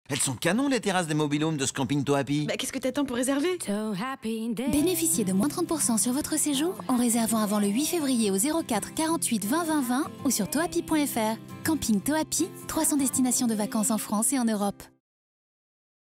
Elles sont canons les terrasses des mobil-homes de ce camping Toapi. Bah qu'est-ce que t'attends pour réserver? Bénéficiez de moins 30% sur votre séjour en réservant avant le 8 février au 04 48 20 20 20 ou sur toapi.fr. Camping Toapi, 300 destinations de vacances en France et en Europe.